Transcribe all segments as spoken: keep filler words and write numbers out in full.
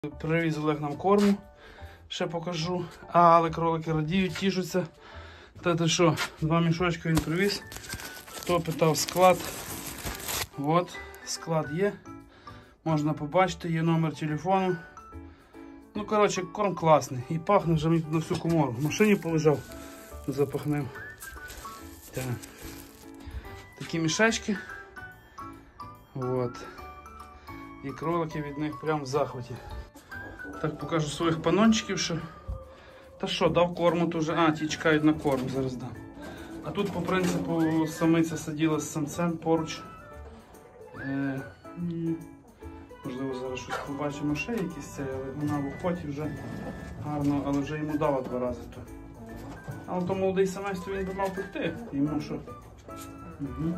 Привіз Олег нам корму, ще покажу. А, але кролики радіють, тішуться. Та ти що, два мішочки він привіз. Хто питав склад? От, склад є. Можна побачити, є номер телефону. Ну, коротше, корм класний. І пахне вже мені на всю комору. В машині полежав, запахнив. Так. Такі мішечки. От. І кролики від них прям в захваті. Так, покажу своїх панончиків, що... Та що, дав корму тут вже. А, ті чекають на корм, зараз дам. А тут, по принципу, самиця сиділа з самцем поруч. Е, можливо, зараз щось побачимо, ще якісь це, але вона в охоті вже гарно, але вже йому дала два рази то. Але то молодий самець, то він би мав пекти. Йому що? Угу.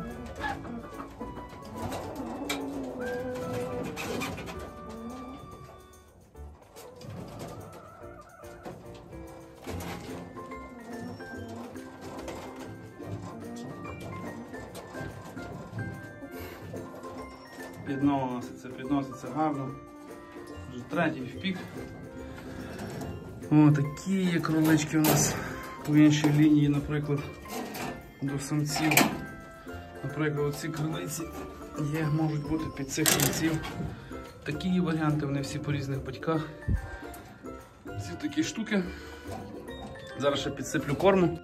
Підноситься, підноситься гарно. Вже третій в пік. О, такі є кролички у нас по іншій лінії, наприклад, до самців. Наприклад, оці кролиці є, можуть бути під цих самців. Такі є варіанти, вони всі по різних батьках. Ці такі штуки. Зараз ще підсиплю корму.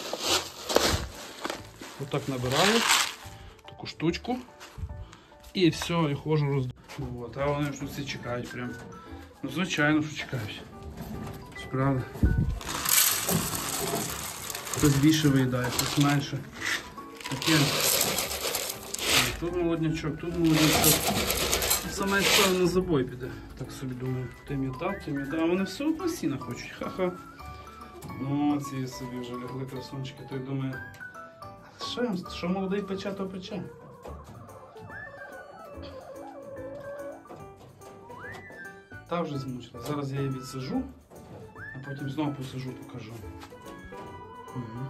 Отак набираю таку штучку. І все, і ходжу роз... От, а вони ж всі чекають прям. Ну, звичайно, що чекають. Справді. Хтось більше виїдає, хтось менше. Таке. Тут молоднячок, тут молоднячок. Саме справа на забой піде. Так собі думаю. Тим я дав, тим я дав. А вони все одно сіна хочуть. Ха-ха. Ну, ці собі вже лягли красунчики. Той думає, що, що молодий пече, то пече. Та вже змучила. Зараз я її відсажу, а потім знову посажу, покажу. Угу.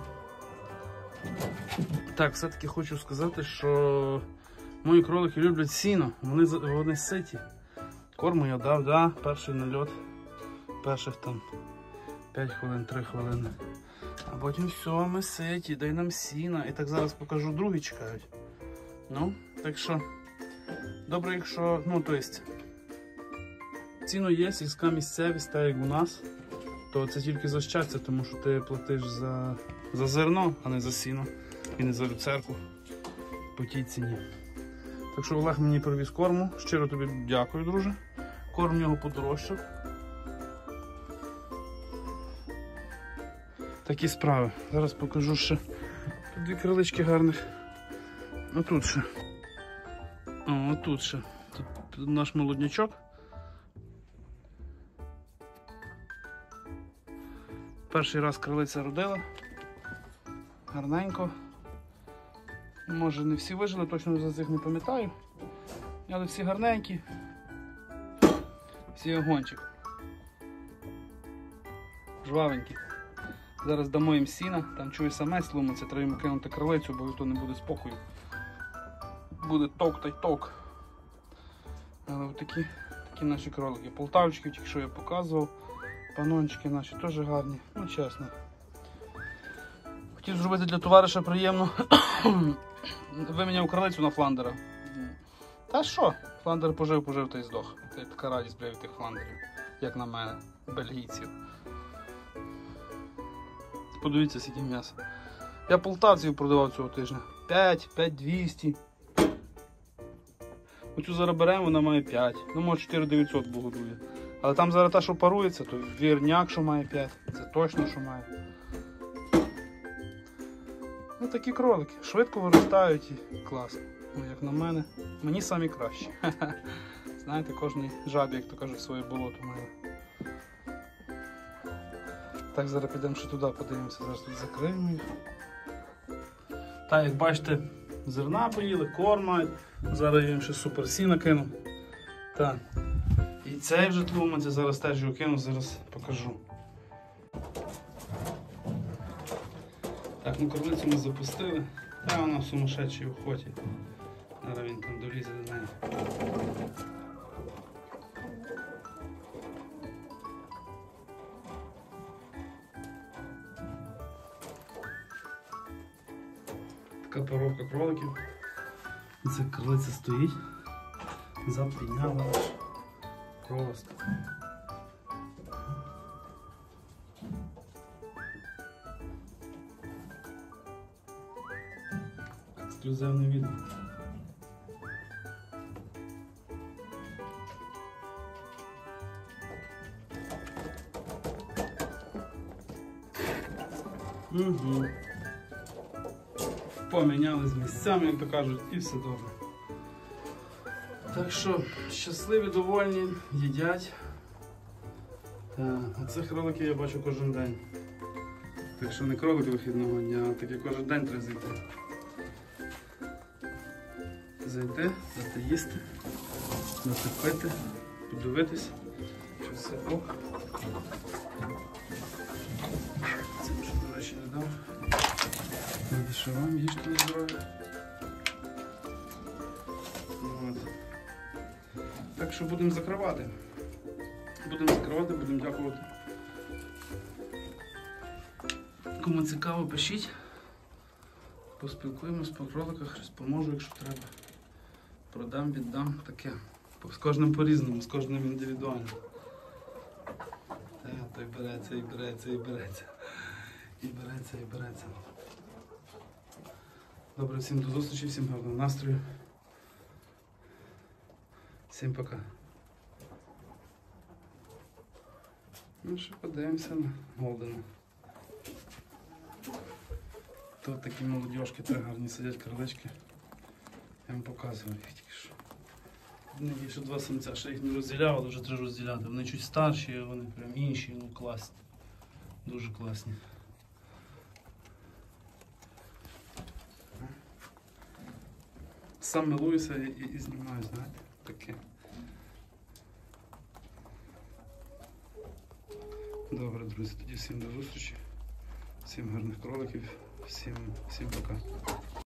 Так, все-таки хочу сказати, що мої кролики люблять сіно, вони, вони ситі. Корму я дав, да, перший нальот, перших там п'ять хвилин, три хвилини. А потім все, ми ситі, дай нам сіна. І так зараз покажу, другі чекають. Ну, так що, добре, якщо, ну, то есть, ціно є, сільська місцевість, так як у нас, то це тільки за щастя, тому що ти платиш за, за зерно, а не за сіно і не за люцерку по тій ціні. Так що Олег мені привіз корму, щиро тобі дякую, друже. Корм в нього подорожчав. Такі справи. Зараз покажу ще тут дві крилички гарних. Отут ще. О, отут ще. Тут, тут наш молоднячок. Перший раз крилиця родила, гарненько. Може не всі вижили, точно за цих не пам'ятаю, але всі гарненькі, всі огончик, жвавенькі. Зараз дамо їм сіна, там чую самець ломиться, треба йому кинути крилицю, бо то не буде спокою. Буде ток та й ток. Але такі, такі наші кролики. Полтавчики, тільки що я показував. Панончики наші теж гарні, ну чесно. Хотів зробити для товариша приємно. Виміняв кролицю на фландера. Та що? Фландер пожив, пожив та й здох. Це така радість бля від тих фландерів, як на мене, бельгійців. Подивіться, скільки м'яса. Я полтавців продавав цього тижня. п'ять, п'ять двісті. Оцю зараз беремо, вона має п'ять. Ну, може чотири дев'ятсот богодує. Але там зараз та, що парується, то вірняк, що має п'ять. Це точно, що має. Ну такі кролики. Швидко виростають і класно. Ну, як на мене, мені самі кращі. Знаєте, кожний жабі, як то кажуть, своє болото має. Так, зараз підемо ще туди, подивимося, зараз тут закриємо їх. Так, як бачите, зерна поїли, корм мають. Зараз я їм ще супер сіна кину. Так. І цей вже тлумиться, зараз теж його кину, зараз покажу. Так, ну кормицю ми запустили. Та вона в сумасшедшій охоті. Зараз він там долізе до неї. Така паровка кроликів. Це крилиця стоїть. Заприйняла аж просто. Ексклюзивне відео. Угу. Помінялись місцями, як то кажуть, і все добре. Так що, щасливі, довольні, їдять. Так, а цих кроликів я бачу кожен день. Так що не кролики вихідного дня, а таки кожен день треба зайти. Зайти, дати їсти, дати пити, подивитись, що все ок. Це вже, до речі, не дав. Надо, що вам їжте на здоров'я. От. Так що будемо закривати. Будемо закривати, будемо дякувати. Кому цікаво, пишіть. Поспілкуємось по кроликах, поможу, якщо треба. Продам, віддам, таке. З кожним по-різному, з кожним індивідуально. Та, той береться, і береться, і береться. І береться, і береться. Добре, всім до зустрічі, всім гарного настрою. Всім пока. Ну що, подивимося на Голдена. Тут такі молодіжки, так гарні сидять крилички. Я вам показував їх тільки що. Вони є ще два самця, ще їх не розділяв, але вже треба розділяти. Вони чуть старші, вони прям інші, ну класні. Дуже класні. Сам милуюся і, і, і знімаю, знаєте, таке. Добре, друзі, тоді всім до зустрічі. Всім гарних кроликів, всім, всім пока.